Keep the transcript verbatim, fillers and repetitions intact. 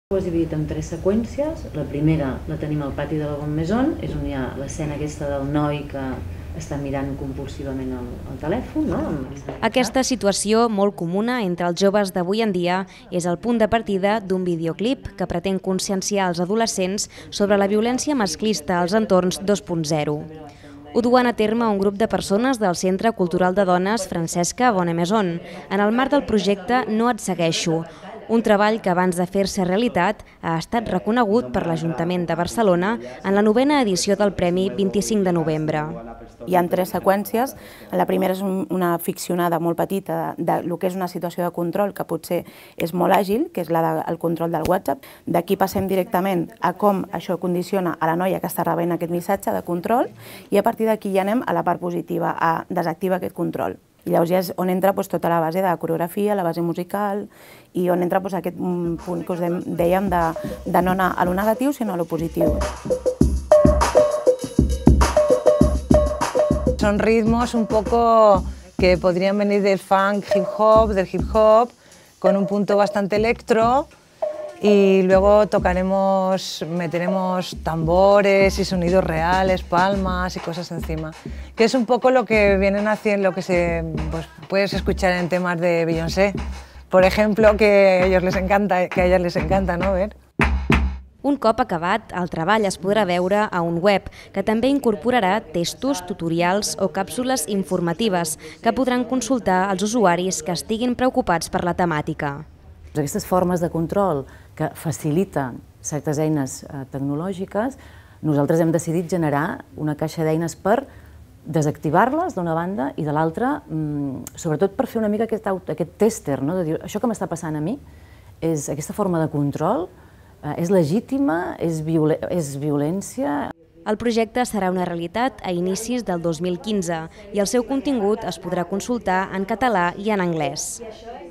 Ho has dividit en tres seqüències. La primera la tenim al pati de la Bonne Maison, és on hi ha l'escena aquesta del noi que està mirant compulsivament el, el telèfon. No? Aquesta situació, molt comuna entre els joves d'avui en dia, és el punt de partida d'un videoclip que pretén conscienciar els adolescents sobre la violència masclista als entorns dos punt zero. Ho duen a terme un grup de persones del Centre Cultural de Dones Francesca Bonne Maison, en el marc del projecte No et segueixo, un treball que abans de fer-se realitat ha estat reconegut per l'Ajuntament de Barcelona en la novena edició del Premi vint-i-cinc de novembre. Hi ha tres seqüències. La primera és una ficcionada molt petita del que és una situació de control que potser és molt àgil, que és la del control del WhatsApp. D'aquí passem directament a com això condiciona a la noia que està rebent aquest missatge de control i a partir d'aquí ja anem a la part positiva, a desactivar aquest control. I llavors ja és on entra doncs, tota la base de la coreografia, la base musical i on entra doncs, aquest punt que us dèiem de, de no anar a lo negatiu sinó a lo positiu. Son ritmos un poco que podrían venir del funk, hip hop, del hip hop, con un punto bastante electro y luego tocaremos, meteremos tambores y sonidos reales, palmas y cosas encima. Que es un poco lo que vienen haciendo, lo que se, pues, puedes escuchar en temas de Beyoncé, por ejemplo, que a ellos les encanta, que a ellas les encanta, ¿no? Ver. Un cop acabat, el treball es podrà veure a un web que també incorporarà textos, tutorials o càpsules informatives que podran consultar els usuaris que estiguin preocupats per la temàtica. Aquestes formes de control que faciliten certes eines tecnològiques, nosaltres hem decidit generar una caixa d'eines per desactivar-les d'una banda i de l'altra, sobretot per fer una mica aquest, aquest tester, no? De dir, això que m'està passant a mi, és aquesta forma de control, és legítima, és, viol és violència. El projecte serà una realitat a inicis del dos mil quinze i el seu contingut es podrà consultar en català i en anglès.